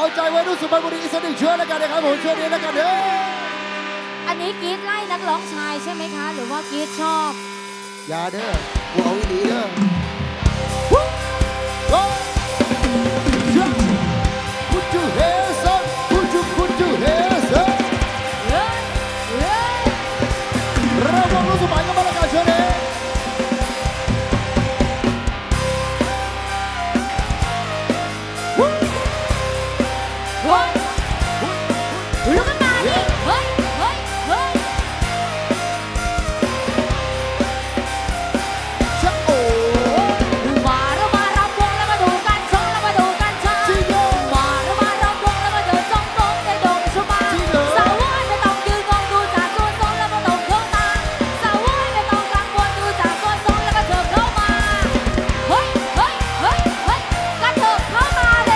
เอาใจไว้ดูสุพรรณบุรีอีกสักหนึ่งเชือกแล้วกันนะครับผมเชือกนี้แล้วกันเด้ออันนี้กรีดไล่นักร้องชายใช่ไหมคะหรือว่ากรีดชอบอย่าเด้อกูเอาอีหลีเด้อPut your hands up, put your hands up. เราลองรู้สมัยกันมาแล้วกันเชิญเลยลุกขึ้นมาดิเฮ้ยเฮ้ยเฮ้ยชักโอ้มาเรามารำวงแล้วมาดูกันชงแล้วมาดูกันชามาเรามารำวงแล้วมาเดินจงกรมในดงชุมาสาวไม่ต้องยืนงงดูจากส่วนทรงแล้วมาต้องเข้าตาสาวไม่ต้องกังวลดูจากส่วนทรงแล้วก็เถิบเข้ามาเฮ้ยเฮ้ยเฮ้ยเฮ้ยกระเถิบเข้ามาเลย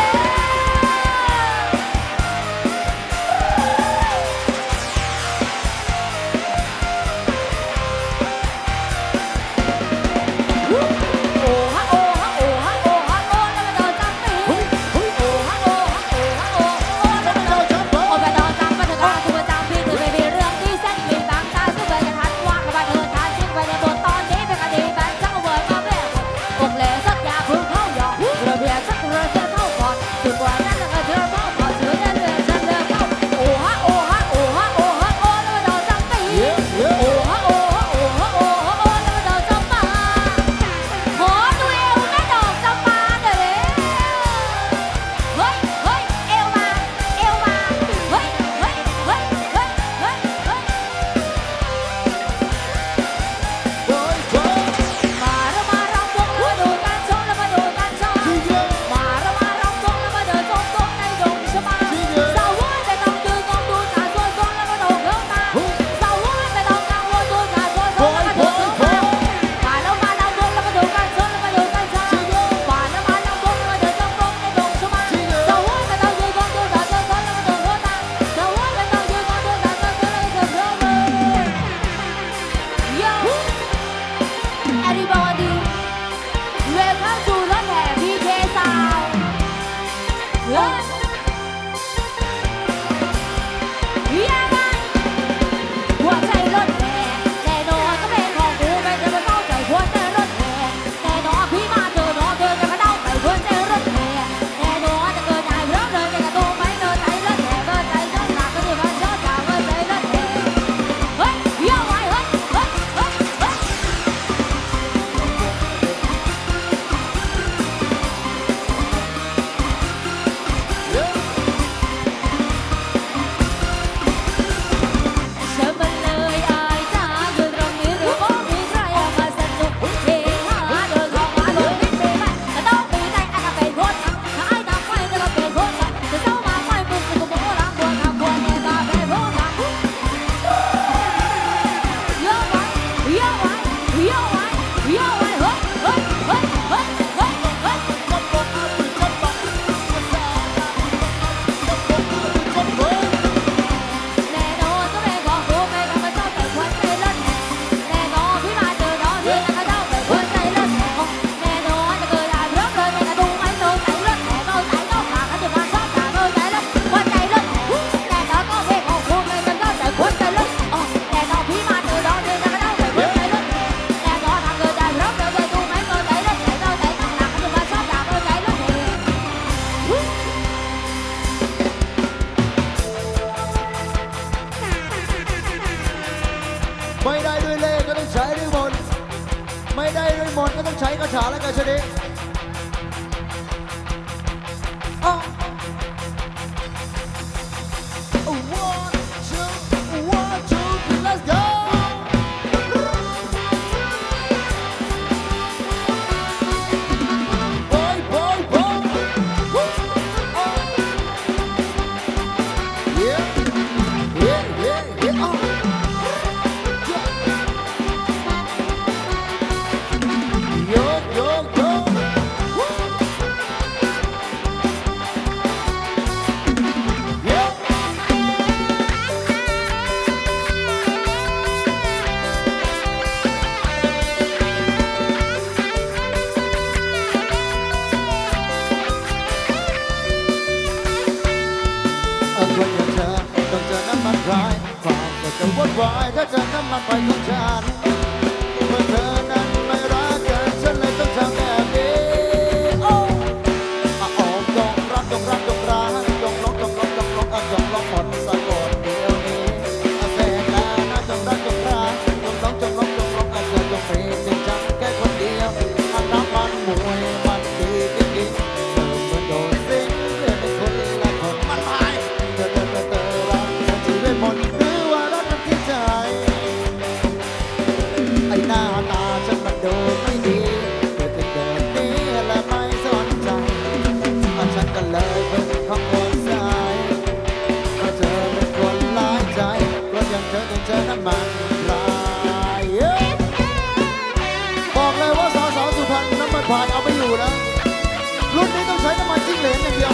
ไม่ได้ด้วยเลขก็ต้องใช้ด้วยมนต์ไม่ได้ด้วยมนต์ก็ต้องใช้คาถาแล้วกันเชนี้โยคนอย่างเธอต้องเจอน้ำมันพรายความก็จะวุ่นวายถ้าเจอน้ำมันไฟของฉันเมื่อเธอนั้นไม่รักกันฉันเลยต้องทำแบบนี้โอ้จงรักจงรักจงรักจงลงจงลงจงลงจงลงหมดสะกดเดียวนี้เสกแล้วนะจงรักจงรักจงลงจงลงจงลงเธอจงมีเพียงฉันแค่คนเดียวอันน้ำมันมวยมันดีจริงๆเธอเหมือนโดนสิงเธอเป็นคนละคนมันหายเธอรักชีวิตหมดหรือว่ารักกันที่ใจไอ้หน้าตาฉันมันดูไม่ดีเธอเป็นแบบนี้และไม่สนใจฉันก็เลยเป็นของคนสายเพราะเธอเป็นคนหลายใจคนอย่างเธอต้องเจอน้ำมันพรายบอกเลยว่าสาวสุพรรณน้ำมันพรายเอาไม่อยู่นะรุ่นนี้ต้องใช้น้ำมันจิ้งเหลนอย่างเดียว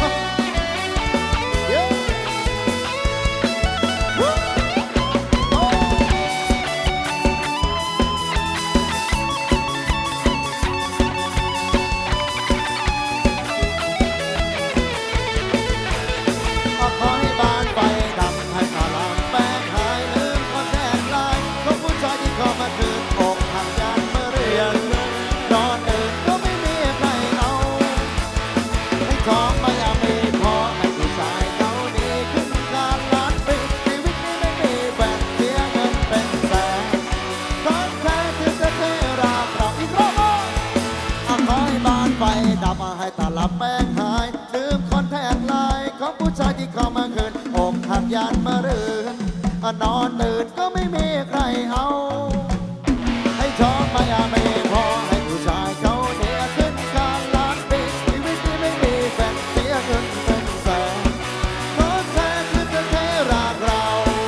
ขอให้บ้านไฟดำให้พลังแป้งหายลืมคนแทนลายของผู้ชายที่เข้ามาคืนอกหักยันเมื่อเรียนนอนอื่นก็ไม่มีใครเอาให้ของไม่มีพอให้ผู้ชายเขาดีขึ้นการล้านปีชีวิตนี้ไม่มีแบ่งเสียเงินเป็นแสนรักแท้คือจะเทราเราอีกรอบขอให้บ้านไฟดำให้ตาลับแป้งหายลืมคนแทนลายของผู้ชายที่เข้ามาคืนอกหักยันมารื่นนอนตื่นก็ไม่มีใครเอาให้ท้องไม่มีพอให้ผู้ชายเขาเดียขึ้นการล้านปีชีวิตที่ไม่มีแฟนเสียเงินเป็นแสนเพราะแท้คือจะเทรักเรา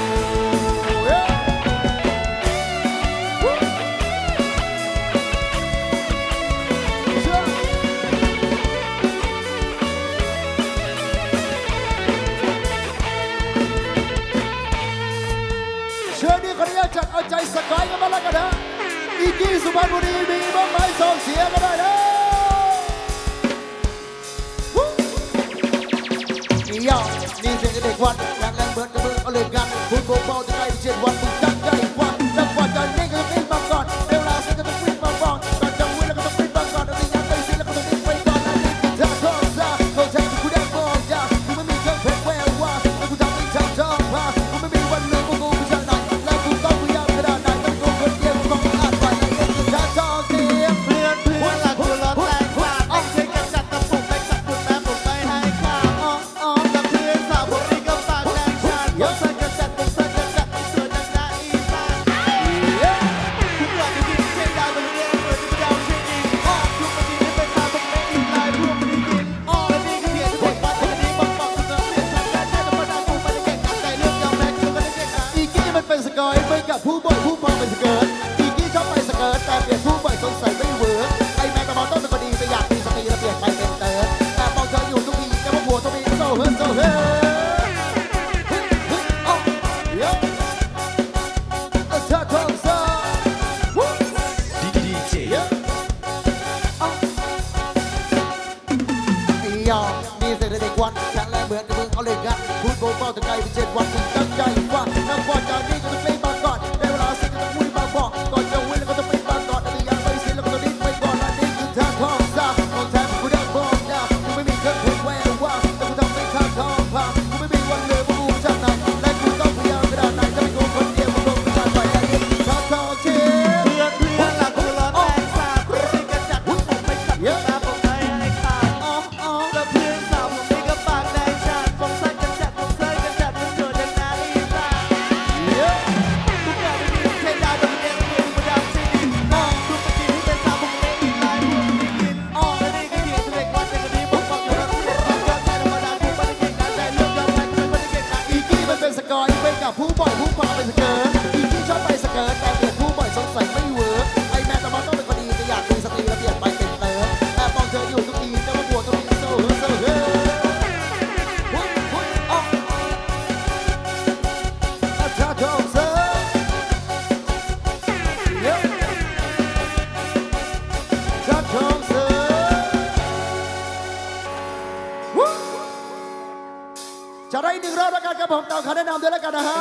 เชิญนี่ขออนุญาตจัดเอาใจสกายกันมาแล้วกันนะอีกี้สุพรรณบุรีมีบ้างไหมส่งเสียงกันได้เลยนี่ยาวนี่เสียงเด็กวันงานแรงเบิร์ดจะเบิร์ดเอาเลยกันคุณโกเบาจะใกล้7 วันมึงตั้งใจวันแล้วกว่าจะนี่ก็ต้องรีบมาก่อนเดี๋ยวลาเสร็จก็ต้องรีบมาบอกก่อนจะวิ่งแล้วก็ต้องรีบมาก่อนเอาที่ยังไม่สิ้นแล้วก็ต้องรีบไปก่อนแล้วนี่คือทางทางเขาแทงกูได้บอกยากูไม่มีเครื่องเพชรแววว่าแล้วกูทำให้ทางทางพากูไม่มีวันลืมกูกูจะไหนแล้วกูต้องพยายามขนาดไหนต้องกูคนเดียวกูต้องอ่านไปแล้วนี่คือทางทางเสียงเพื่อนหลักคือรถแรงกว่าไม่ใช่กันจัดกับผมไม่สักคุณแม่ผมไม่ให้ค่ากับเพื่อนสาวผมนี่ก็ปากแรงชาติผมใส่กันจัดผมใส่กันจัดผมสวยจังนะอีบ้านทุกวันจริงเช่นดาวตรงนี้เหมือนจะดาวเช่นนี้ทุกวันนี้เป็นมาตรงนี้อีกลายพวกนี้กินและนี่คือเพียงทุกวันที่นี้บังบังคุณเสียงทางการแค่ธรรมดาผมไม่ได้เก่งกับใจเรื่องยอมแพ้คือไม่ได้เก่งอีกี้มันเป็นสกอยไปกับผู้บ่อยผู้พังเป็นสเกิร์ตอีกี้ชอบไปสเกิร์ตแต่เปลี่ยนผู้บ่อยสงสัยไม่เวิร์กไอแมงกระบอกต้นเป็นคนดีแต่อยากมีสติแล้วเปลี่ยนไปเป็นเติร์ดแต่มองเธออยู่ทุกทีแต่ว่าหัวต้องมีโซ่เฮิร์โซ่เฮิร์มีเศรษฐกิจวันแข็งแรงเหมือนกับมึงเอาเลยกันพูดโกเบาแต่ไกลเป็น7 วันมึงตั้งใจว่านักบอลจากนี้ก็ต้องรีบมาก่อนได้เวลาสิ้นก็ต้องวิ่งมาบอกก่อนจะวิ่งแล้วก็ต้องรีบมาก่อนแต่ยังไม่สิ้นแล้วก็ต้องรีบไปก่อนและนี่คือทางของซาของแท้กูได้บอกยากูไม่มีเครื่องเพชรแววว่าแต่กูทำให้ทางทองพากูไม่มีวันเลยว่ากูจากไหนและกูต้องพยายามขนาดไหนจะไม่โกงคนเดียวกูต้องการไปและนี่คือทางทองเชื่อเพื่อนหลักคือรถแรงสาบไม่ใช่กันจัดผมไม่สักนะผมไม่ให้ค่าแล้วเพื่อนสาวผมนี่ก็ปากแดงชาผมใส่กันจัดผมเคยกันจัดมันเกิดจากนาฬิกาจะได้1 รอบแล้วกันครับผมตามคำแนะนำด้วยแล้วกันนะฮะ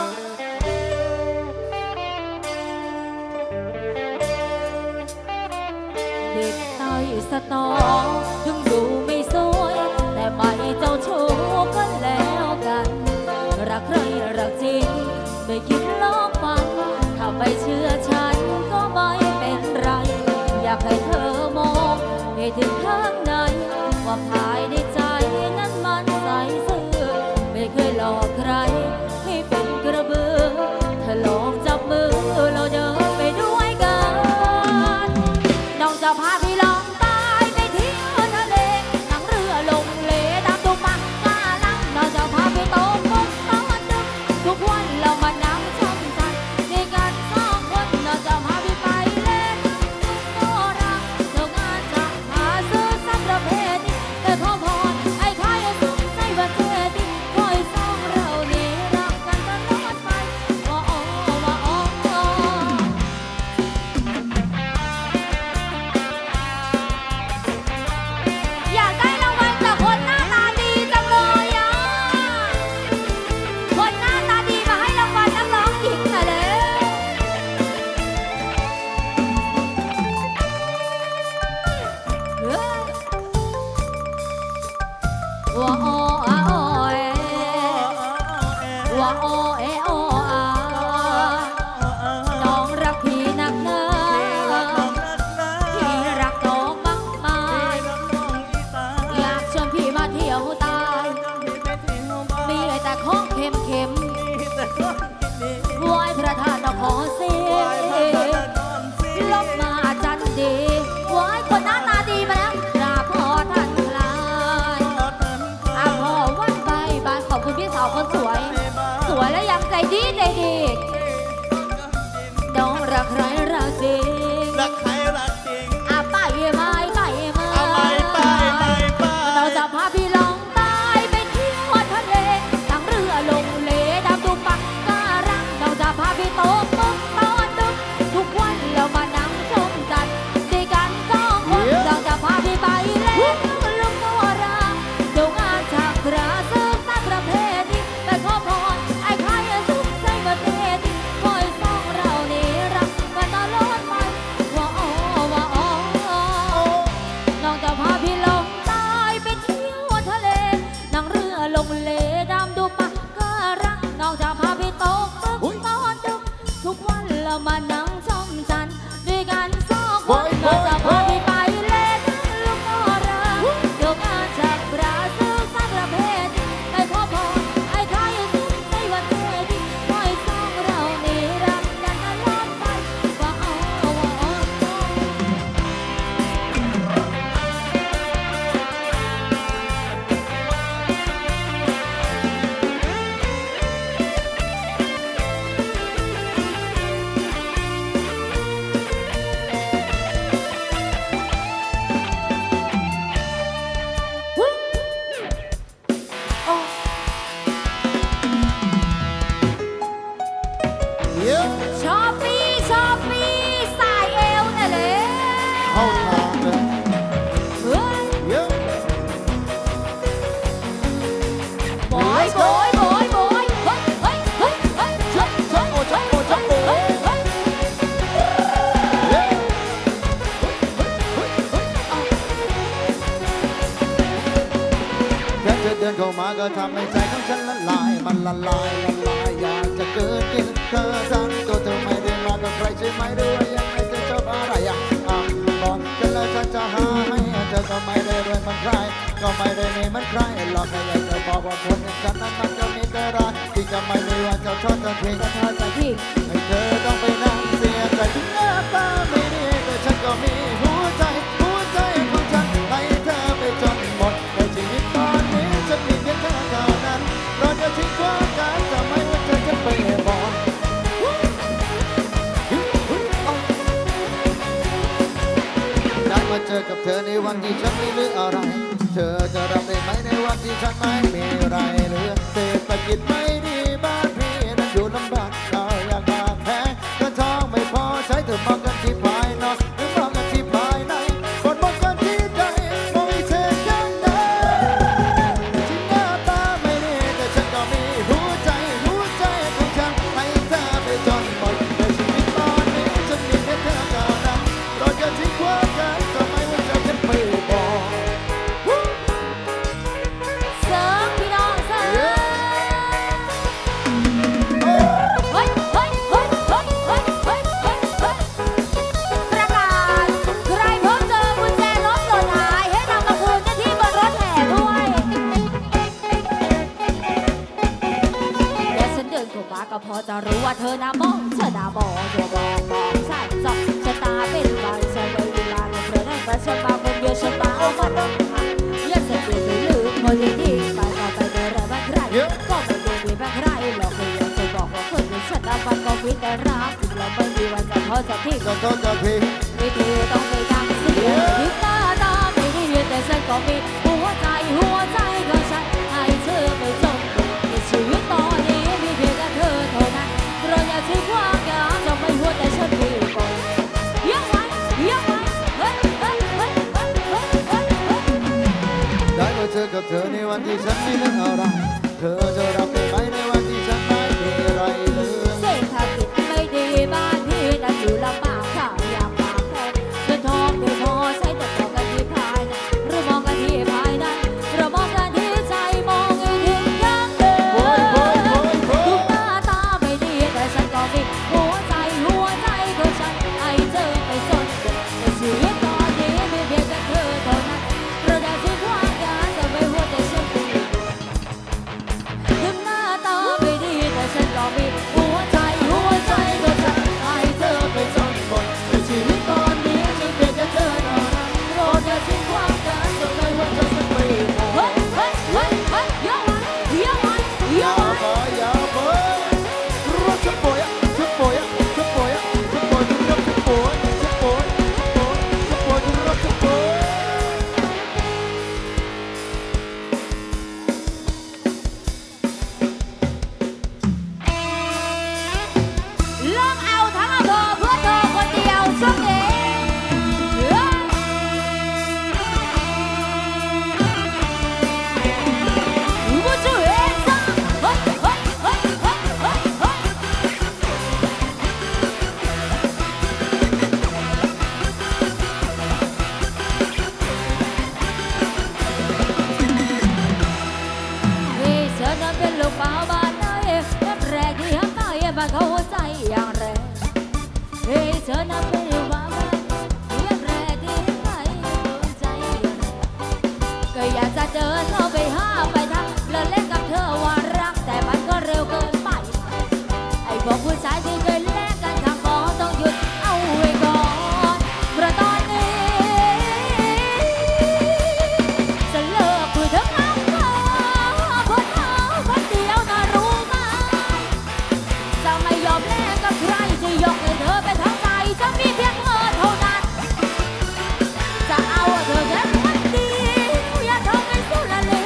เด็กใต้สตอถึงดูไม่สวยแต่ไม่เจ้าชู้กันแล้วกันรักใครรักจริงไม่คิดลอกฟันถ้าไม่เชื่อฉันก็ไม่เป็นไรอยากให้เธอมองให้ถึงข้างในว่าภายในใจนั้นมันใสซื่อไม่เคยหลอกใครให้เป็นกระเบือถ้าลองจับมือเราเดินไปด้วยกันน้องจะพาพี่ลองตายไปเที่ยวทะเลนั่งเรือลงเลตามตุ้งมังกาลังน้องจะพาพี่โตมุกตอนดึกทุกวันเรามานั่งชมจันทร์ในกัน2 คนน้องจะพาพี่ไปเล่นโนราเดี๋ยวงานจะพาซื้อสักประเภทนี้แต่ขอพรไอ้ใครสุขใจประเทศนี้คอยส่องเรานี้รักกันตลอดไปว่าอ๋อว่าอ๋ออยากได้รางวัลจากคนหน้าตาดีจังเลยอ่ะคนหน้าตาดีมาให้รางวัลนักร้องหญิงหน่อยเลยว่าอ๋ออ่ะอ๋อเอ๋ว่าอ๋อเอ๋อ๋ออ่ะน้องรักพี่นักหนาพี่รักน้องมากมายอยากชวนพี่มาเที่ยวตายมีแต่ของเค็มไหว้พระธาตุนครศรีลบมาจันดีไหว้คนหน้าตาดีมาแล้วกราบพ่อท่านคลายพ่อวันใบบานขอบคุณพี่สาวคนสวย สวยและยังใจดีใจดีน้องรักใครรักจริงรักใครรักจริงไปไหมไปไหมไปเราจะพาพี่ลองตายไปเที่ยวทะเลนั่งเรือลงเลดำดูปักการังเราจะพาพี่โตมุกตอนดึกทุกวันเรามานั่งชมจันทร์ด้วยกัน2 คนเราจะพาพี่ไปเล่นลูกโนราเดี๋ยวงานจากพระซึ่งสักประเภทนี้แต่ขอพรไอ้ใครสุขใจประเทศนี้คอยส่องเรานี้รักกันตลอดไปว่าอ๋อว่าอ๋อน้องจะพาพี่ลงใต้ไปเที่ยวทะเลนั่งเรือลงเลดำดูปะการังน้องจะพาพี่ตกตึกตอนดึกทุกวันเรามานั่งชมจันทร์ด้วยกัน2 คนน้องจะพาพี่ไปเล่นลูกโนราเดี๋ยวงานจากบราซิลสักประเภทไปขอพรไอ้ใครสุขใจวันเทดีคอยส่องเรานี้รักกันตลอดไปว่าอ๋อว่าอ๋อ ชอบปี้สายเอวเนี่ยเลยเข้าทางเลยเฮ้ยเยอะบอยเฮ้ยเฮ้ยเฮ้ยเฮ้ยเฮ้ยเฮ้ยชักโอชักโอชักโอเฮ้ยเฮ้ยเย้แค่เธอเดินเข้ามาก็ทำให้ใจของฉันละลายมันละลายอยากจะเกิดกินเธอทั้งตัวเธอไม่ได้มากับใครใช่ไหมหรือว่ายังไงเธอชอบอะไรบอกฉันแล้วฉันจะหาให้เธอก็ไม่ได้รวยเหมันใครก็ไม่ได้มีเหมันใครหรอกแค่อยากจะบอกว่าคนอย่างฉันนั้นมันจะมีแต่รักที่จะไม่มีวันจะทอดทิ้งจะทอดใจพี่ให้เธอต้องไปนั่งเสียใจถึงหน้าตาไม่ดีแต่ฉันก็มีหัวใจของฉันให้เธอไปจนหมดในชีวิตตอนนี้ฉันมีเพียงเธอเท่านั้นเราจะทิ้งความกันจะไม่ว่าเธอจะไปบอก ได้มาเจอกับเธอในวันที่ฉันไม่เหลืออะไร เธอจะรับได้ไหมในวันที่ฉันไม่มีอะไรเหลือเศรษฐกิจไม่ดีบ้านพี่นั้นอยู่ลำบากเราอยากมาแพ้ก็ท้องไม่พอใช้เธอมองกันที่ภายนอกหรือมองกันที่ภายในคนมองกันที่ใจมองให้เธอข้างในที่หน้าตาไม่ดีแต่ฉันก็ก็พอจะรู้ว่าเธอหน้ามองเธอหน้ามองเธอบอกฉันสองชะตาเป็นไรฉันเลยเวลาเธอได้ประชันมาคนเดียวฉันมาเอามันยัดสติไปลืมคนที่ทิ้งไปก็ไปเดินแรงบ้างใครก็ไม่ได้มีบ้างใครหรอกเลยยังจะบอกว่าคนที่ฉันเอามันก็คิดแต่รักถึงเราไม่มีวันจะทอดจะทิ้งก็ต้องจะทิ้งไม่เธอต้องไปทำเสียที่ตาตาไม่ได้เห็นแต่ฉันก็มีหัวใจก็ฉันให้เธอไปจนในชีวิตตอนนี้มีเพียงแค่เธอเท่านั้นเพราะอยากทิ้งความอยากจะไม่หัวแต่ฉันมีคนยังไงเฮ้ยได้มาเจอกับเธอในวันที่ฉันไม่นึกอะไรเธอจะรับได้ไหมในวันที่ฉันไม่มีอะไรเลยเศรษฐกิจไม่ดีบ้านพี่นั่นอยู่ลำบากข้าวอยากปากแทนเงินทองไม่พอใช้แต่มองกันที่ภายในหรือมองกันที่ภายในเรามองกันที่ใจมองให้ถึงยังเดิมทุกหน้าตาไม่ดีแต่ฉันก็มีหัวใจก็ฉันให้เธอไปสนในชีวิตตอนนี้มีเพียงแค่เธอเท่านั้นเราได้ทิ้งความอยากจะไม่หัวแต่ฉันมีถึงหน้าตาไม่ดีแต่ฉันก็มีหัวใจก็ฉันให้เธอไปจนหมดในชีวิตตอนนี้มีเพียงแค่เธอเท่านั้นเราได้ทิ้งความอยากจะไม่หัวแต่ฉันมีเฮ้ยยังไงยาวไปรถชุดโปยชุดโปยชุดโปยชุดโปยรถชุดโปยชุดโปยชุดโปยรถชุดโปยเลิกเอาทั้งอำเภอเพื่อเธอคนเดียวช่วงนี้ผู้ช่วยจ้าเฮ้ยเธอนั้นเป็นลูกบ่าวบ้านไหนแรกที่หักใจมันเข้าใจอย่างแรงเฮ้ยเธอนั้นเป็นลูกบ่าวบ้านแรกที่หักใจใจอย่างแรงก็อยากจะเดินเข้าไปหาไปทักแล้วเล่นกับเธอว่ารักแต่มันก็เร็วเกินไปไอ้พวกผู้ชายที่เคยแลกกันทางก็ต้องหยุดเอาไว้ก่อนเพราะตอนนี้จะเลิกคุยเธอเอาคนเดียวน่ารู้ไหมจะไม่ยอมแลกกับใครจะยกให้เธอเป็นทั้งใจจะมีเพียงเธอเท่านั้นจะเอาเธอแค่คนเดียวอย่าทำให้สุดละเล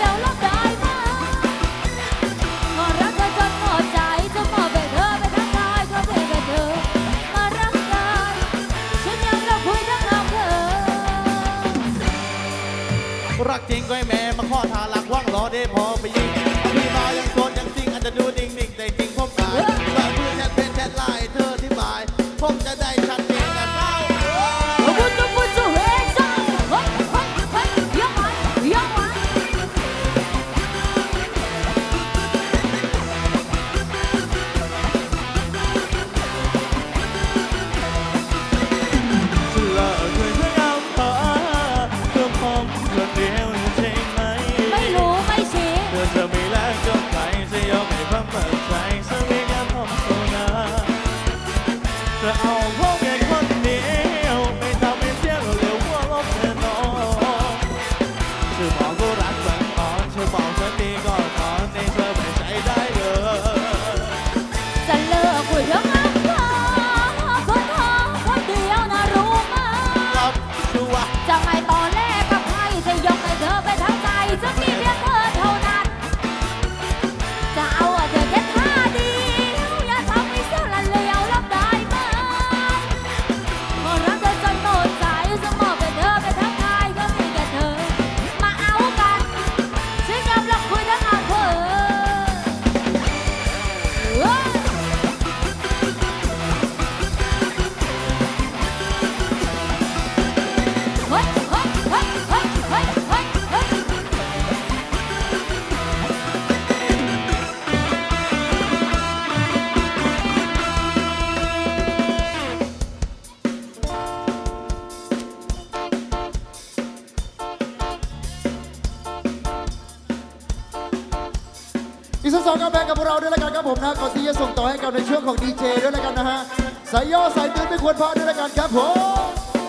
อีกสัก2 กำแพงกับพวกเราด้วยแล้วกันครับผมนะก่อนที่จะส่งต่อให้กับในช่วงของดีเจด้วยแล้วกันนะฮะสายย่อสายตื่นไม่ควรพลาดด้วยแล้วกันครับผม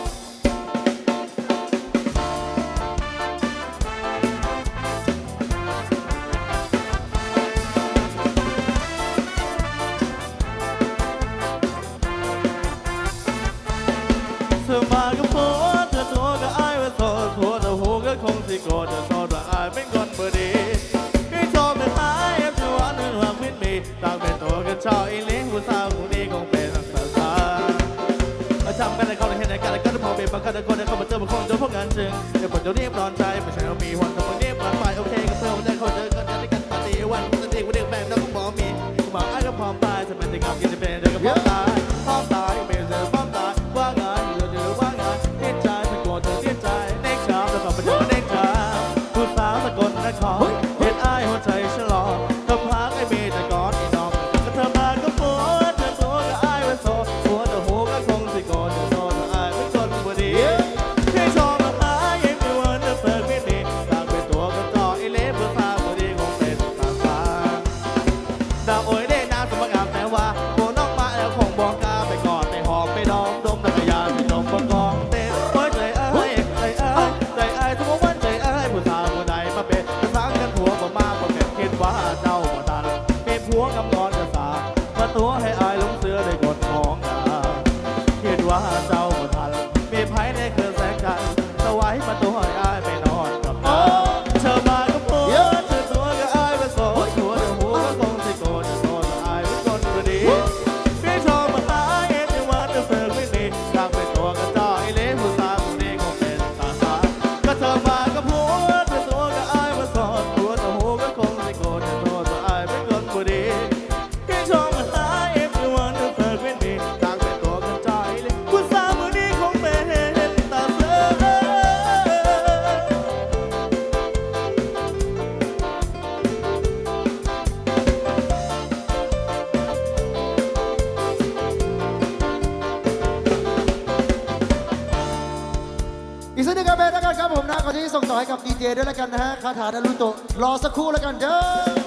เธอมากับผัวเธอตัวก็อายว่าโสดผัวแต่หัวก็คงสิโกรธจะโสดว่าอายเป็นคนบ่ดีให้ชอบเป็นอายเอฟจะว่านึกว่าพิษมีต่างเป็นตัวก็ชอบอีเลี้ยงผู้สาวผู้นี้คงเป็นสังสารจำกันในเขาในเหตุการณ์ก็ได้พอเป็นบางคนคนเข้ามาเจอมาคงเจอพวกงานจึงเดี๋ยวผมจะเรียบร้อนใจไม่ใช่ว่ามีวันกับคนเรียบร้อนไปโอเคกับเพื่อนได้เขาเจอกันได้กันปาร์ตี้วันปกติวันเด็กแบบนั้นก็บอกมีบอกไอ้ก็พร้อมตายจะเป็นที่กับกินจะเป็นเด็กก็พร้อมตายพร้อมตายไม่เจอพร้อมตายว่างานเดือดว่างานเล่นใจตะโกนเธอเล่นใจเล่นชามแล้วก็มาเจอเล่นชามผู้สาวตะโกนนครเห็นไอ้หัวใจฉลองต้องพักไอ้เมย์ตะกอนไอ้น้องก็เธอมาก็ปวดเธอตัวก็ไอ้ว่าโซ่ปวดแต่หัวก็คงสิโกนโซ่ไอ้ไม่คนบ่ดีให้ชอบมาหายังไม่วันจะเปิดไม่ดีต่างเป็นตัวก็ต่อไอ้เล็บผู้สาวบ่ดีคงเป็นตาฟ้าดาวโอยได้น้ำสมงามแต่ว่าโบน้องมาแล้วคงบอกกาไปกอดไปหอมไปดอมดมนักยาไปดมประกองเต้นโอ้ยใจเอ้ยใจเอ้ยใจเอ้ยทุกวันใจเอ้ยผู้สาวผู้ใดมาเป็นกระสังกันผัวบ่มาบ่แก่คิดว่าเจ้าบ่ทันเป็นผัวกำนอนกระสามาตัวให้อายลงเสือได้กดของคิดว่าเจ้าบ่ทันมีไผในเครือแสงจันทร์สวายมาตัวให้อายไปนอนกับเธอเธอมากับผัวเธอตัวก็อายไปโซ่ตัวเดียวหัวก็คงสิโกนโซ่อายเป็นคนบ่ดีพี่ชอบมาหาเอ็ดในวันจะเฟิร์ไม่ดีอยากเป็นตัวก็จ่อยเลี้ยงผู้สาวผู้นี้คงเป็นตาสาก็เธอมากับผัวเธอตัวก็อายมาโซ่ตัวเดียวหัวก็คงสิโกนโซ่อายเป็นคนบ่ดีพี่ชอบมาหาเอ็ดในวันจะเฟิร์ไม่ดีอยากเป็นตัวก็จ่อยเลี้ยงผู้สาวผู้นี้คงเป็นตาสาอีกสัก 1 กำแพงแล้วกันครับผมนะก่อนที่จะส่งต่อให้กับดีเจด้วยแล้วกันนะฮะคาถาดารุโตะรอสักครู่แล้วกันเด้อ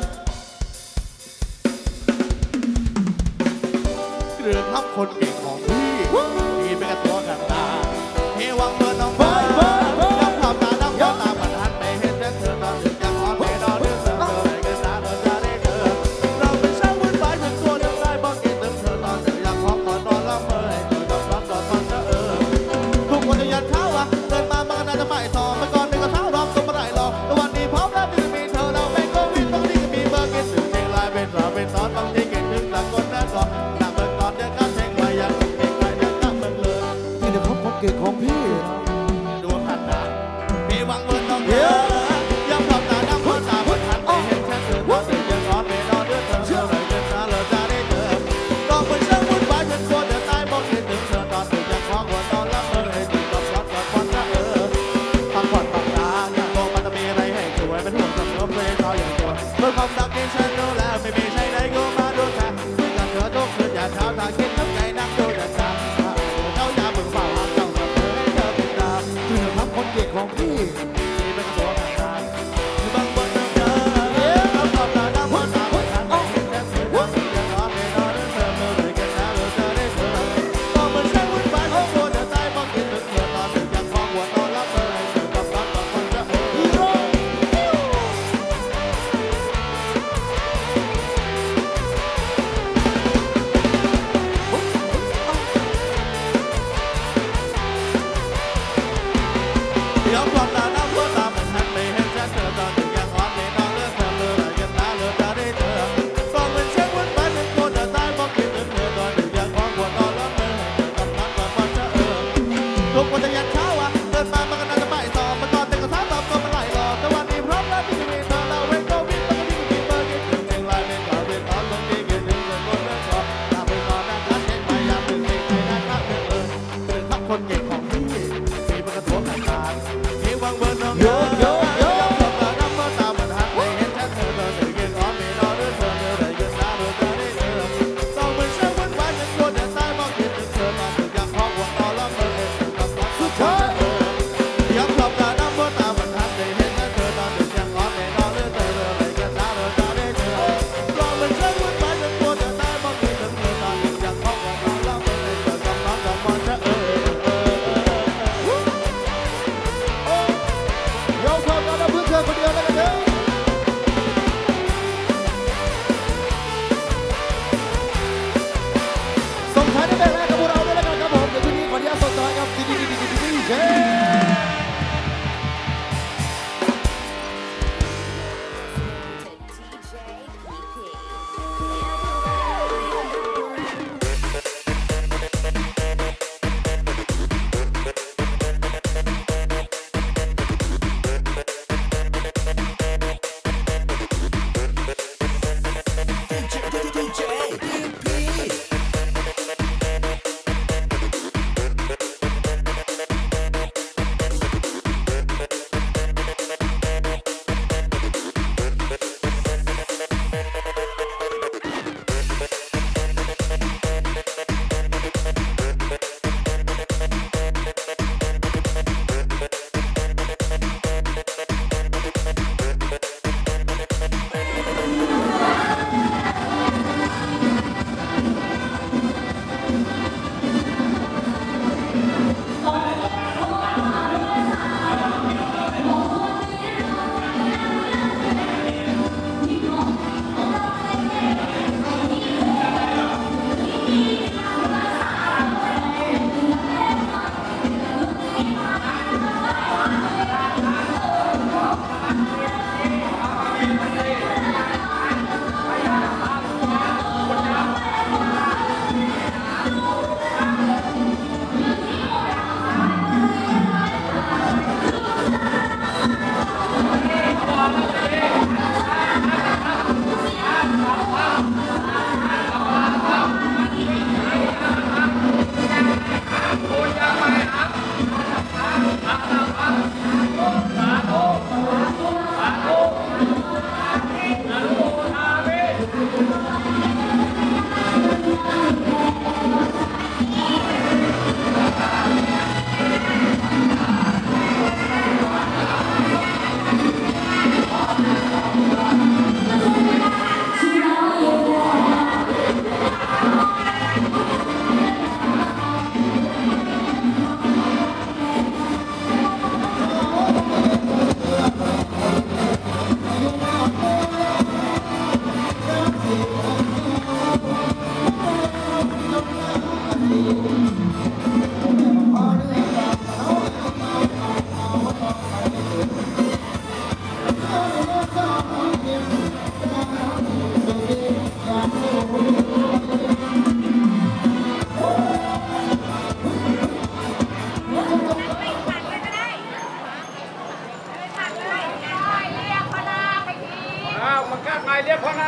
เรือทับคนเก่งของพี่มีเป็นกระตัวกันตาเฮวังเมื่อน้องมาน้ำความตาน้ำความตามันหันไปเห็นแต่เธอตอนดึกยังอ่อนไม่นอนเรื่องเธอเลยกันตาเราจะได้เจอเราเป็นช่างวุ่นวายจนตัวเดินได้บอกเกตึงเธอตอนดึกยังพร้อมก่อนนอนละเมอให้เธอต้องรับก่อนตอนจะทุกคนจะยันเท้าอ่ะเดินมามันก็น่าจะไม่ต่อเมื่อก่อนเป็นกระเท้ารอบตัวมาได้หรอกแต่วันนี้พร้อมแล้วที่จะมีเธอเราไม่โควิดบางทีก็มีเบอร์กินถึงเชียงรายเป็นสาวเป็นตอนบางทีเก่งถึงหลังคนแรกก่อนหนักเมื่อก่อนเดินก้าวเช็งไปยังเก่งไปเดินก้าวเมืองเลยนี่เดี๋ยวเขาพบเกตของพี่ดวงขันตามีหวังเมื่อน้องเธอย่ำความตาน้ำความตาบนหันไปเห็นแค่เธอตอนเดินยังร้อนไม่นอนด้วยเธอเมื่อไรเดินตาเราจะได้เจอต้องเป็นช่างวุ่นวายจนตัวเดินตายมองเห็นถึงเธอตอนดึกยังร้องหัวนอนละเมอให้ดีกับรักกับคนจะพักผ่อนพักตาอยากบอกมันจะมีอะไรให้ช่วยเป็นห่วงสักน้ำเพลงเขาอย่างตัวเมื่อความรักที่ฉันรู้แล้วไม่มีใช่ไหนก็มาดูแทนคุยกับเธอทุกคืนอย่าเช้าตาคิดน้ำใจนั่งดูแต่ตาเจ้าอย่าเบิ่งฝ่าเจ้ากับเธอให้เธอเป็นตานี่เดี๋ยวครับคนเกตของพี่มีเป็นตัวขันตาคือบางบนเดิมเดิมน้ำตาตาน้ำมันตาบนหันไปเห็นแต่เธอตอนที่ยังร้อนไม่นอนเธอเมื่อไรกันนะเราจะได้เจอต้องเหมือนช่างวุ่นวายของตัวเดินตายมองเห็นถึงเธอตอนดึกยังคล้องหัวนอนละเมอให้เธอกับรักกับคนจะฮีโร่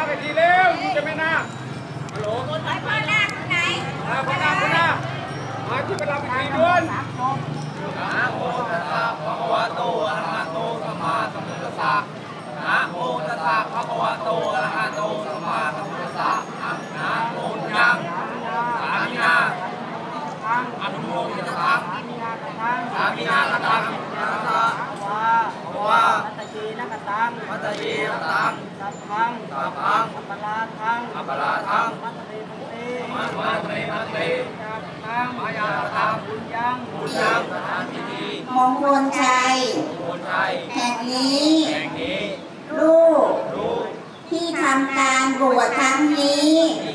ไปทีเร็วจะไม่น่าฮัลโหลไปพ่อหน้าคนไหนพ่อหน้ามาที่ประลับอีกทีด่วนนะโมตัสสะภะคะวะโตอะระหะโตสัมมาสัมพุทธัสสะนะโมตัสสะภะคะวะโตอะระหะโตสัมมาสัมพุทธัสสะนะโมยังสามินาอนุโมทิตตังสามินาคตังนะตะวะมัตตยีนะกตังมัตตยีนะตังสัพพังอัปปลาทังมัตเตมันเตมายาทังบุญยังสถานที่นี้มงคลชัยแห่งนี้ลูกที่ทำการบวชครั้งนี้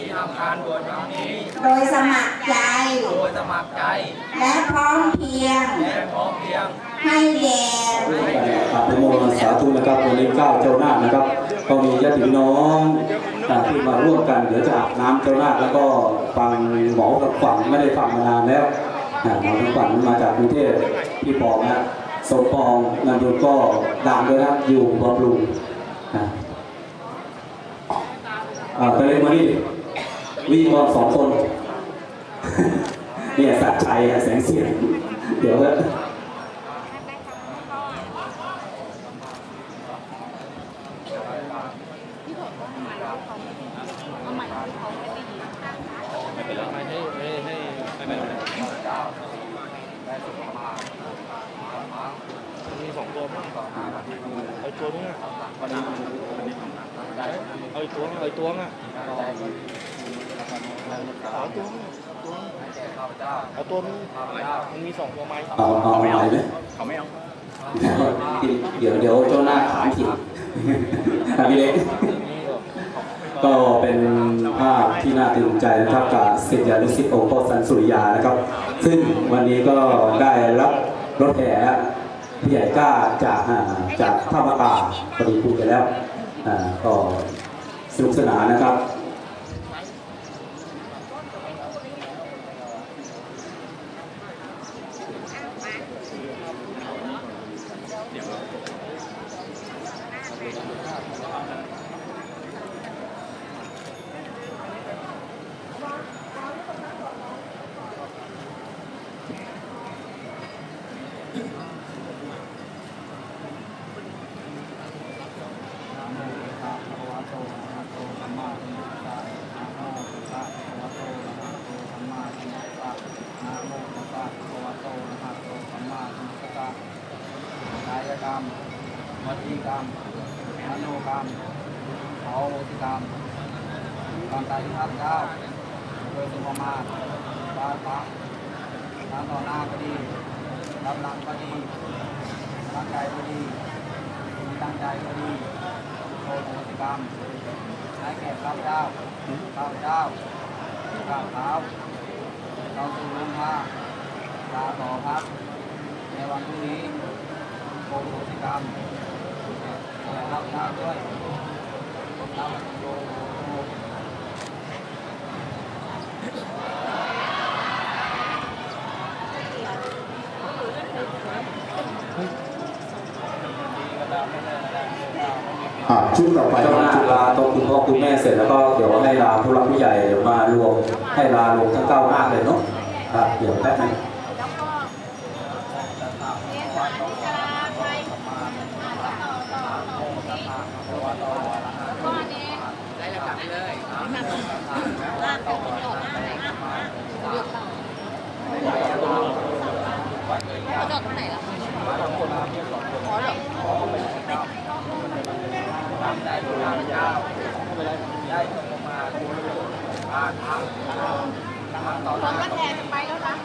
โดยสมัครใจและพร้อมเพรียงให้แด่อนุโมทนาสาธุนะครับวันนี้9เจ้านาคนะครับก็มีญาติพี่น้องที่มาร่วมกันเดี๋ยวจะอาบน้ำเจ้านาคแล้วก็ฟังหมอกับฝังไม่ได้ฟังมานานแล้วหมอกับฝังมาจากกรุงเทพพี่ปองนะสมปองนันทุนก็ดังด้วยนะอยู่บำรุงไปเลยมาดิวิ่งบอล2 คนเนี่ยสัตว์ชัยแสงเสียงเดี๋ยวมี2 ตัวมั้งเอาตัวนู้นเอาตัวอ่ะเอาตัวมันมี2 ตัวไหมเอาไหมเขาไม่เอาเดี๋ยวเจ้าหน้าขานผิดพี่เล็กก็เป็นภาพที่น่าตื่นใจนะครับกับศิษยานุศิษย์องค์พ่อสันสุริยานะครับซึ่งวันนี้ก็ได้รับรถแห่ผู้ใหญ่กล้าจากท่ามะกาพอดีพูดไปแล้วก็สนุกสนานนะครับวจีกรรมมโนกรรมขอโหสิกรรมความตายที่ข้าพเจ้าโดยสมมาตรบาปะทางต่อหน้าก็ดีรับหลังก็ดีตั้งใจก็ดีตั้งใจก็ดีโหสิกรรมให้แก่ข้าพเจ้าก้าวเท้าเราสู่ลงมาลาต่อครับในวันพรุ่งนี้โหสิกรรมรับน้ำด้วยน้ำโยชุดต่อไปก็จุฬาตรงคุณพ่อคุณแม่เสร็จแล้วก็เดี๋ยวให้ลาผู้รักผู้ใหญ่เดี๋ยวมารวมให้ลารวมทั้ง9 นาคเลยเนาะเดี๋ยวแป๊บนึงจอดตรงไหนล่ะอ๋อเหรอได้ดูแลเจ้าได้ส่งมาต่อรถก็แทนไปแล้วนะ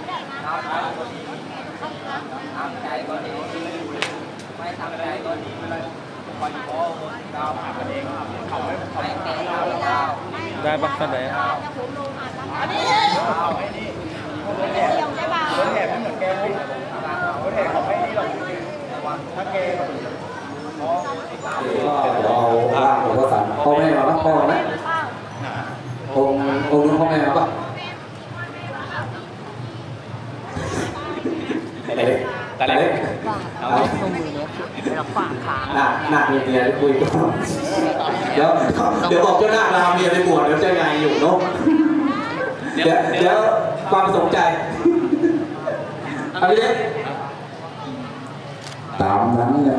ทำใจก็ดีไม่ทำใจก็ดีคอยโอ้ดาวหากันเองเขาไม่ได้ปะท่านไหนอันนี้เดียวใช่ป่ะรถแห่ไม่เหมือนแกเลยรถแห่เขาไม่นี่หรอกถ้าแกก็เอาล่างหลวงพ่อสันพ่อแม่มาปะพ่อไหมองค์นู้นพ่อแม่มาปะแต่เล็กเราฝากขาหน้าเมียคุยก่อนเดี๋ยวบอกเจ้าหน้าลาเมียไปบวชเดี๋ยวจะไงอยู่เนาะเดี๋ยวความสนใจอะไรเนี่ยตามนั้นเนี่ย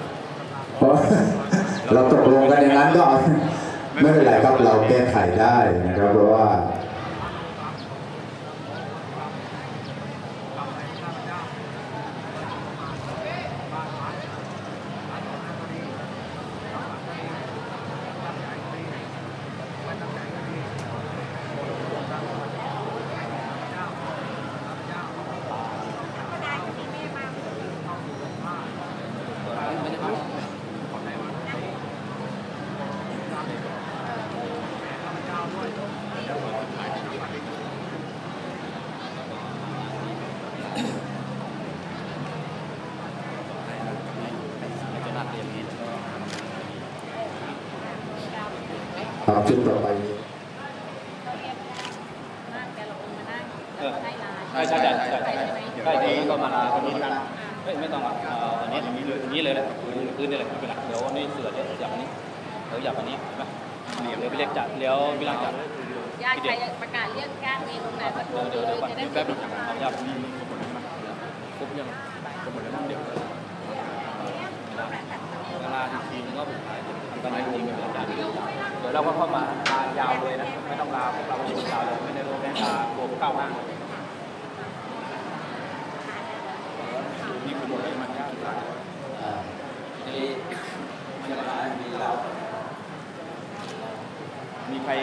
เราตกลงกันอย่างนั้นก็ไม่เป็นไรครับเราแก้ไขได้นะครับเพราะว่าจุดต่อไปนี้ใช่ก็มาลาคนนี้กันไม่ต้องอันนี้เลยแหละพื้นนี่แหละเป็นหลักเดี๋ยวนี่เสือเดี๋ยวหยับอันนี้เดี๋ยวหยับอันนี้เห็นไหมเดี๋ยวไปเรียกจัดเดี๋ยวพี่ลังจัดญาติใครประกาศเรียกก้างเองตรงไหนประตูเดี๋ยวจะได้แป๊บนึงเอาหยับมีครบยังครบหมดแล้วเดี๋ยวเวลาทีนึงก็ผมถ่ายตอนไหนทีเป็นจัดเดี๋ยวเราก็เข้ามายาวเลยนะไม่ต้องลาพวกเราไม่ต้องลาเลยไม่ได้โรแมนต์ลาโบกเข้าห้างนี่คือหมดเลยมันยากนี่มันจะมามีเรามีใคร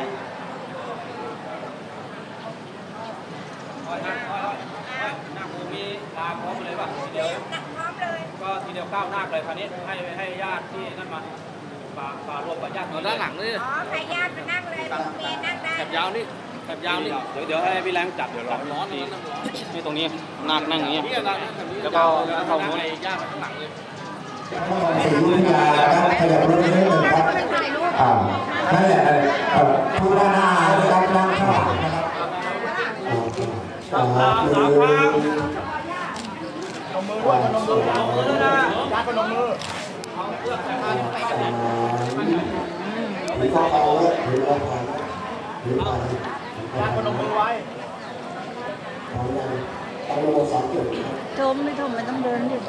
หน้าภูมิลาพร้อมเลยป่ะทีเดียวพร้อมเลยก็ทีเดียวก้าวหน้าเลยคราวนี้ให้ญาติที่นั่นมาฝ่ารวมกับญาติด้านหลังนี่อ๋อใครญาติมานั่งเลยเมย์นั่งได้แถบยาวนี่แถบยาวนี่เดี๋ยวให้พี่แรงจัดเดี๋ยวร้อนนี่ตรงนี้นั่งอย่างนี้แล้วก็เข้าโน้นญาติข้างหลังเลยศรีวิทยาครับขยับรถนิดนึงครับนั่นแหละผู้ด้านหน้านะครับนั่งข้างหลังนะครับพนมมือด้วยนะญาติพนมมือหรือก็เอาหรือว่าหรือไปญาติพนมมือไว้เอาโลสามจุดชมไม่ชมมันต้องเดินดิ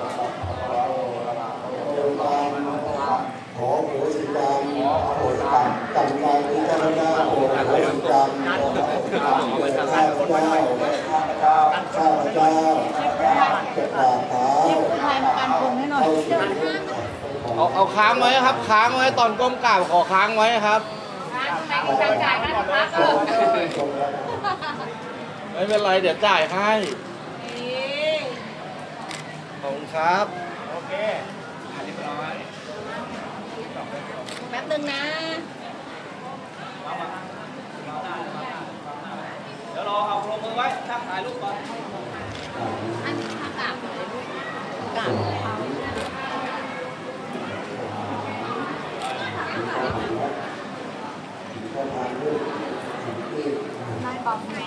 ขอโหสิกรรมโหสิกรรมกรรมการพิจารณาโหสิกรรมข้าพเจ้าจะกราบเท้าใครมาการปรุงให้หน่อยเอาค้างไว้ครับค้างไว้ตอนก้มกราบขอค้างไว้ครับไม่เป็นไรเดี๋ยวจ่ายให้ขอบคุณครับโอเคเรียบร้อยแป๊บนึงนะเดี๋ยวรอเอาลงมือไว้ช่างถ่ายรูปก่อนอันนี้ทำกราบเลยกราบนายบอกไง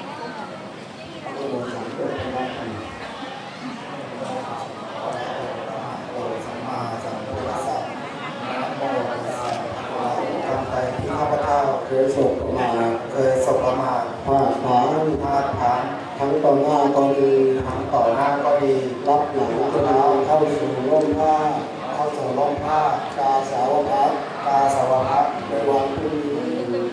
ข้าพเจ้าเคยส่งประมาทพลาดพลั้งทั้งต่อหน้าก็ดีทั้งต่อหน้าก็ดีรับหลังก็น้ำเข้าสู่ร่มผ้ากาสาวพัดในวันพรุ่งนี้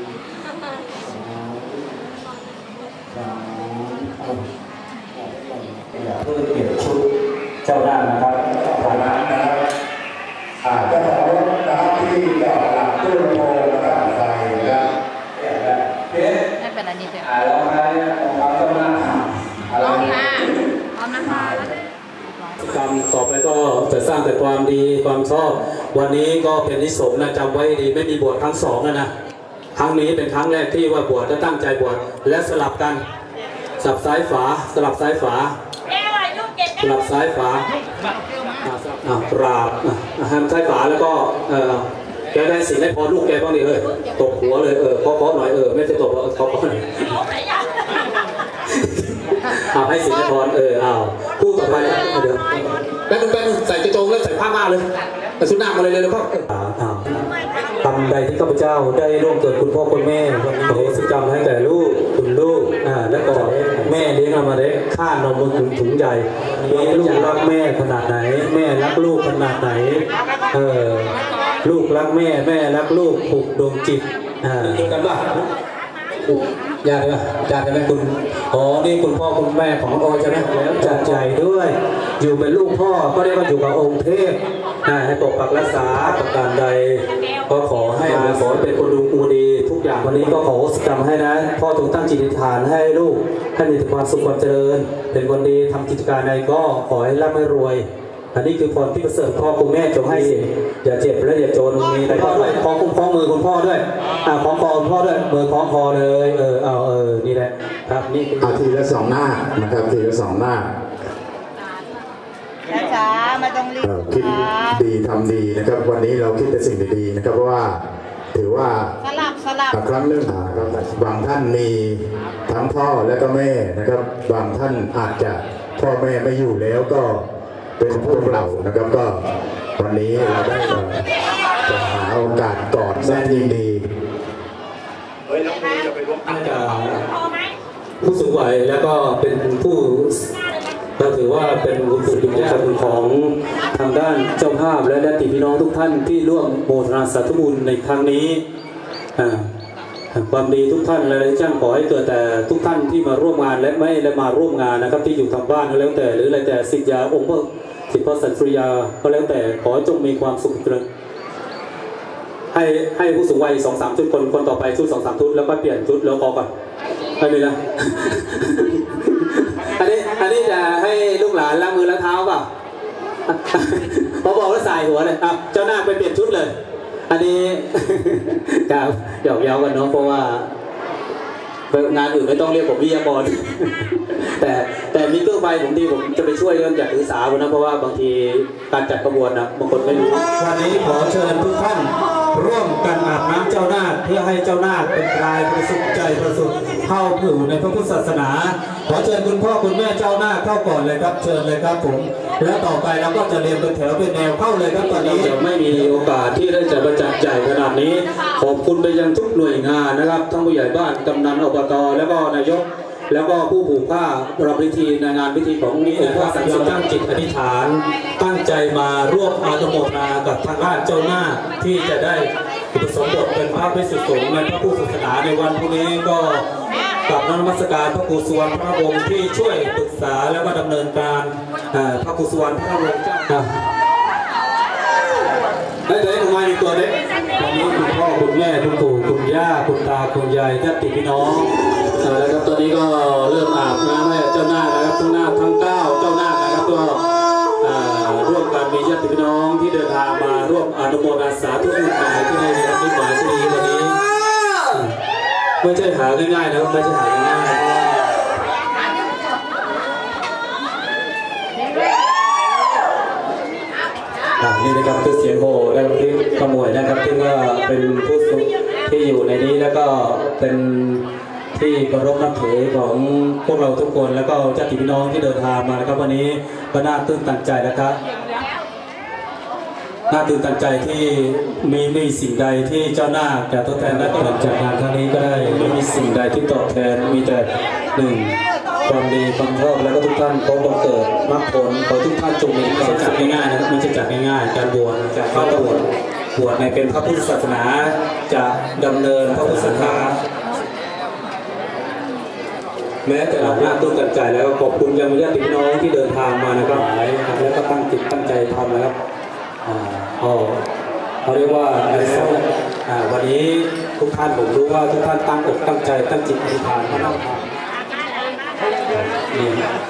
อย่าเพิ่งเปลี่ยนชุดเจ้าหน้านะครับฐานะนะครับเจ้าของรถนะครับที่จอดหลังตู้ลำโพงนะครับใส่นะครับไม่เป็นไรนี่เถอะเราใช้ของเจ้าหน้าลองค่ะพร้อมนะคะกรรมต่อไปก็จะสร้างแต่ความดีความชอบวันนี้ก็เป็นนิสงส์นะจำไว้ดีไม่มีบวชครั้งสองนะครั้งนี้เป็นครั้งแรกที่ว่าบวชจะตั้งใจบวชและสลับกันสลับซ้ายฝาสลับซ้ายฝาสลับซ้ายฝาปราบหันซ้ายฝาแล้วก็แกได้สิ่งให้พอลูกแกบ้างดิตบหัวเลยเคาะหน่อยไม่ใช่ตบเคาะหน่อยให้สิ่งให้พรผู้ต่อไปไปเดี๋ยวแป๊บนึงใส่กระโจงแล้วใส่ผ้าม่าเลยแต่ชุดหน้ามาเลยพ่อทำใดที่ข้าพเจ้าได้ร่วมเกิดคุณพ่อคุณแม่วันนี้ขอสิกรรมให้แก่ลูกคุณลูกและก็แม่เลี้ยงมาได้ข้านมมือถุงใหญ่นี้ลูกรักแม่ขนาดไหนแม่รักลูกขนาดไหนลูกรักแม่แม่รักลูกผูกดวงจิตกันป่ะญาติป่ะญาติใช่ไหมคุณนี่คุณพ่อคุณแม่ของโอใช่ไหมแล้วจัดใจด้วยอยู่เป็นลูกพ่อก็ได้มาอยู่กับองค์เทพให้ปกปักรักษาประการใดก็ขอให้ขอเป็นคนดูดีทุกอย่างวันนี้ก็ขอสิกรรมให้นะพ่อถึงตั้งจิตอธิษฐานให้ลูกให้มีความสุขความเจริญเป็นคนดีทำกิจการใดก็ขอให้ร่ำให้รวยอันนี้คือพรที่ประเสริฐพ่อคุณแม่จงให้อย่าเจ็บและอย่าจนมีแต่พ่อด้วยคล้องมือคุณพ่อด้วยคล้องคอคุณพ่อด้วยมือคล้องคอเลยนี่แหละครับนี่ทีละ2 หน้านะครับทีละ2 หน้าช้ามาต้องรีบคิดดีทำดีนะครับวันนี้เราคิดแต่สิ่งดีๆนะครับเพราะว่าถือว่าสลับครั้งเรื่องนะครับบางท่านมีทั้งพ่อและก็แม่นะครับบางท่านอาจจะพ่อแม่ไม่อยู่แล้วก็เป็นพวกเรานะครับก็วันนี้เราได้หาโอกาสกอดแม่ยิ่งดีผู้สูงวัยแล้วก็เป็นผู้เราถือว่าเป็นบุญคุณญาติของทางด้านเจ้าภาพและญาติพี่น้องทุกท่านที่ร่วมโมทนาสาธุบุญในครั้งนี้ความดีทุกท่านและจ้างขอให้เกิดแต่ทุกท่านที่มาร่วมงานและไม่และมาร่วมงานนะครับที่อยู่ทางบ้านก็แล้วแต่หรืออะไรแต่ศิษยาองค์พระศิษย์พระสันสุริยาก็แล้วแต่ขอจงมีความสุขเจริญให้ผู้สูงวัย2-3 ชุดคนต่อไปชุด2-3 ชุดแล้วก็เปลี่ยนชุดแล้วก่อนไม่มีนะอันนี้จะให้ลูกหลานล้างมือล้างเท้าเปล่าพอบอกแล้วสายหัวเลยเจ้าหน้าไปเปลี่ยนชุดเลยอันนี้กับหยอกเย้ากันเนาะเพราะว่างานอื่นไม่ต้องเรียกผมวิทยากรแต่มีเครื่องไฟผมจะไปช่วยเรื่องจัดถือสาวนะเพราะว่าบางทีการจัดขบวนนะบางคนไม่รู้วันนี้ขอเชิญทุกท่านร่วมกันอาบน้ำเจ้านาคเพื่อให้เจ้านาคเป็นกายบริสุทธิ์ใจบริสุทธิ์เข้าสู่ในพระพุทธศาสนาขอเชิญคุณพ่อคุณแม่เจ้านาคเข้าก่อนเลยครับเชิญเลยครับผมแล้วต่อไปเราก็จะเรียงเป็นแถวเป็นแนวเข้าเลยครับตอนนี้จะไม่มีโอกาสที่ได้จะประจัดใหญ่ขนาดนี้ขอบคุณไปยังทุกหน่วยงานนะครับทั้งผู้ใหญ่บ้านกำนันอบตแล้วก็นายกแล้วก็ผู้ผูกผ้าประพิธีในงานพิธีของนี้องค์พระสังฆตั้งจิตอธิษฐานตั้งใจมาร่วมอานุโมทนากับทางด้านเจ้าหน้าที่จะได้อุปสมบทเป็นพระภิกษุสงฆ์ในพระพุทธศาสนาในวันพรุ่งนี้ก็กราบนมัสการพระครูสุวรรณพระวงศ์ที่ช่วยปรึกษาแล้วก็ดำเนินการพระครูสุวรรณพระวงศ์เจ้าได้ลงมาอีกตัวเด็กวันนี้คุณพ่อคุณแม่คุณปู่คุณย่าคุณตาคุณยายญาติพี่น้องแล้วครับตอนนี้ก็เริ่มอาบน้ำให้เจ้าหน้านะครับทั้งหน้าทั้ง9เจ้าหน้านะครับก็ร่วมกันมีญาติพี่น้องที่เดินทางมาร่วมอนุโมทนาสาธุบุญหมายที่ในนิมิตหมายที่นี้วันนี้ไม่ใช่หาง่ายๆนะครับไม่ใช่หาง่ายๆนี่นะครับคือเสียงโห่และที่ขโมยนะครับที่ว่าเป็นผู้ที่อยู่ในนี้แล้วก็เป็นที่เคารพนับถือของพวกเราทุกคนแล้วก็ญาติพี่น้องที่เดินทางมานะครับวันนี้ก็น่าตื่นตันใจนะครับน่าตื่นตันใจที่มีสิ่งใดที่เจ้าหน้าจะทดแทนและก็หลังจากงานครั้งนี้ก็ได้ไม่มีสิ่งใดที่ตอบแทนมีแต่ความดีความชอบแล้วก็ทุกท่านขอบังเกิดมรรคผลขอทุกท่านจงมีความสุขง่ายๆนะครับไม่ใช่จัดง่ายๆการบวชจากพระบวชในเป็นพระพุทธศาสนาจะดำเนินพระพุทธศาสนาแม้แต่เราหน้าตื่นตันใจแล้วขอบคุณยังญาติพี่น้องที่เดินทางมานะครับแล้วก็ตั้งจิตตั้งใจทำนะครับเขาเรียกว่าวันนี้ทุกท่านผมรู้ว่าทุกท่านตั้งอกตั้งใจตั้งจิตอธิษฐานมานั่งนี่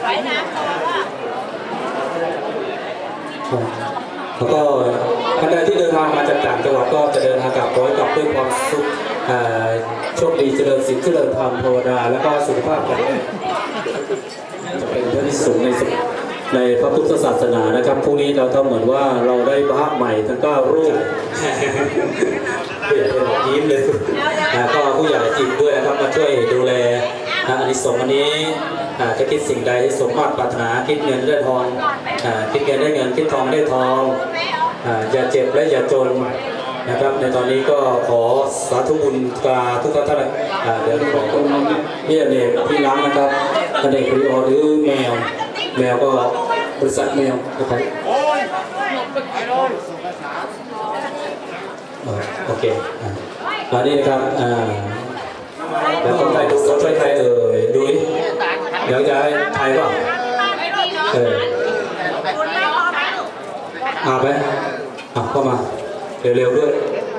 แล้วก็ท่านใดที่เดินทางมาจากต่างจังหวัดก็จะเดินทางกลับร้อยกลับด้วยความสุขโชคดีเจริญศีลเจริญธรรมภาวนาแล้วก็สุขภาพแข็งแรงจะเป็นพระที่สูงในพระพุทธศาสนานะครับพรุ่งนี้เราทำเหมือนว่าเราได้พระใหม่ทั้ง9 รูปผู้ใหญ่เป็นยิ้มเลยก็ผู้ใหญ่จิตด้วยนะครับมาช่วยดูแลอานิสงส์วันนี้จะคิดสิ่งใดสมมาตรปรารถนาคิดเงินได้ทองคิดเงินได้เงินคิดทองได้ทองอย่าเจ็บและอย่าจนนะครับในตอนนี้ก็ขอสาธุบุญกาทุกท่านเดี๋ยวขอคุณพี่อเนกพี่ล้างนะครับอเนกรีออหรือแมวก็บริษัทแมวนะครับโอเคมานี่นะครับแล้วคนไทยดูคนช่วยไทยดูดิเดี๋ยวจะให้ไทยป่ะไปเข้ามาเร็วๆด้วย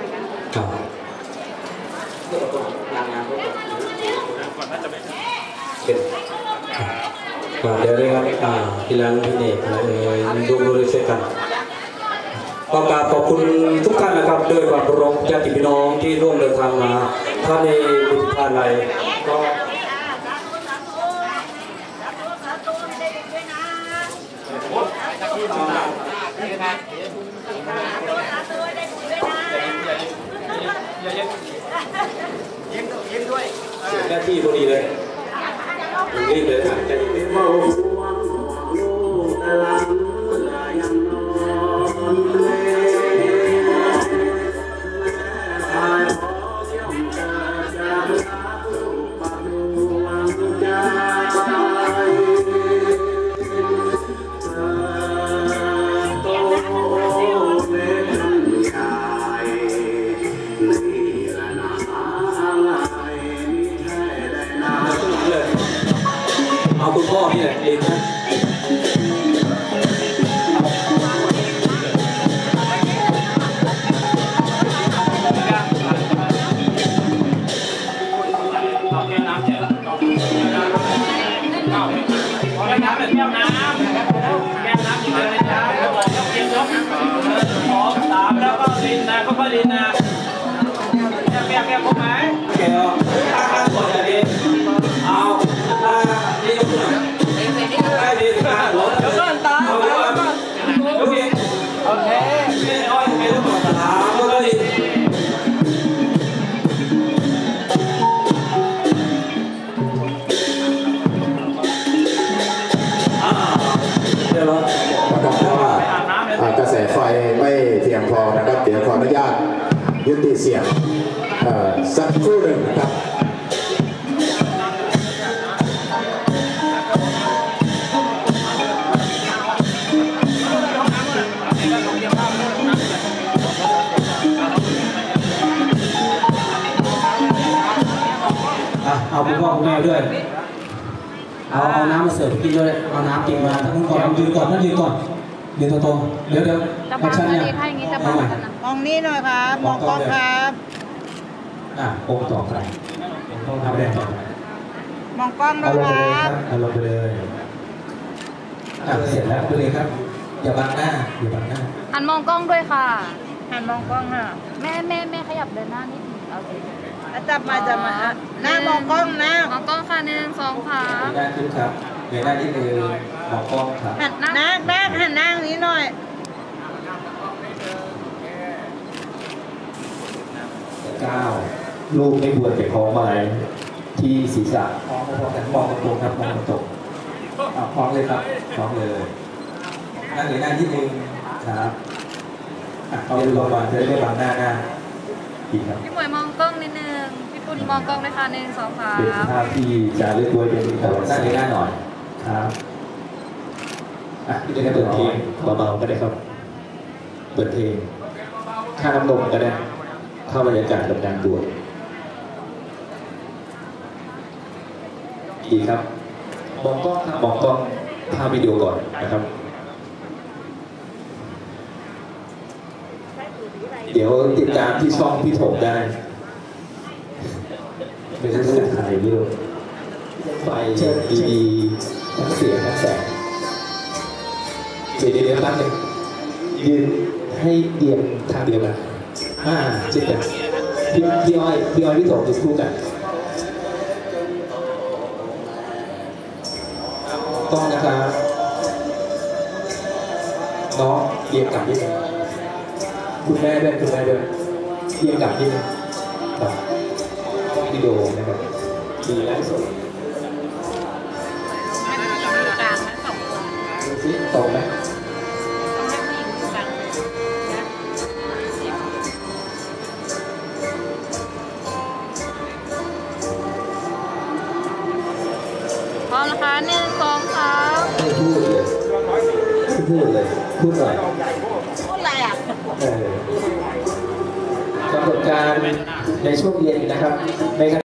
เดี๋ยวได้ครับพี่ล้างพี่เนกดูเลยช่วยกันขอบคุณทุกท่านนะครับด้วยความเคารพญาติพี่น้องที่ร่วมเดินทางมาท่านในบุญทานอะไรก็ยิ้มด้วยหน้าที่พอดีเลยรีบเลยเอาคุณพ่อนี่แหละเองนะแล้วก็ลินนะก็ลินนะแก้พวกไหมแก้วก่อนจะดีเอานี่ก็ได้ดีนะหัวเดี๋ยวก็ตาโอเคไม่อ้อยไม่ต้องตาก็ดีเดี๋ยวเราประกาศว่ากระแสไฟไม่เพียงพอนะครับเดี๋ยวขออนุญาตยุติเสียงสักครู่หนึ่งนะครับเอาคุณพ่อคุณแม่ด้วยเอาน้ำมาเสิร์ฟกินด้วยเอาน้ำกินมาทั้งก่อนยืนก่อนนั่งยืนก่อนยืนตรงๆเดี๋ยวมาชั้นเนี่ยมองนี่หน่อยครับมองกล้องครับโอ้ต่อไปต้องทำได้ต่อมองกล้องนะครับเอาลงไปเลยเสร็จแล้วไปเลยครับอย่าบังหน้าหันมองกล้องด้วยค่ะหันมองกล้องค่ะแม่ขยับเดินหน้านิดนึงเอาสิจับมาหน้ามองกล้องนะมองกล้องค่ะ1 2ค่ะด้านขึ้นครับเงยหน้านิดนึงมองกล้องครับหันหน้าหันหน้านี้หน่อย 9ลูกไม่ควรไปคล้องอะไรที่ศีรษะมองตรงครับมองตรงคล้องเลยครับคล้องเลยนั่งเงยหน้านิดนึงครับเอาลงมาจะได้ไม่บังหน้าดีครับพี่หมวยมองกล้องนิดนึงพี่ปุ้นมองกล้องเลยค่ะ1 2ค่ะเป็นภาพที่จะเลือกด้วยเป็นแต่ว่านั่งเงยหน้าหน่อยครับพี่จะเปิดเพลงเบาๆก็ได้ครับเปิดเพลงค่าน้ำนมก็ได้เข้าบรรยากาศกับงานบวชดีครับมองกล้องครับมองกล้องภาพวิดีโอก่อนนะครับ เดี๋ยวติดตามที่ช่องพี่ถมได้เป็นรูปถ่ายเยอะไฟดีๆทั้งเสียงทั้งแสงเดี๋ยวแป๊บนึงยืนให้เอียงทางเดียวกันเช่นกันพี่อ้อยพี่ถมจะคู่กันต้องนะครับน้องเอียงกลับนิดนึงคุณแม่ด้วยเอียงกลับนิดนึงวิดีโอนะครับดีแล้วสุดสิตรงไหมพร้อมนะคะ1 2 3 ไม่พูดเลยพูดเลยพูดหน่อยพูดอะไรอ่ะกำหนดการในช่วงเย็นนะครับใน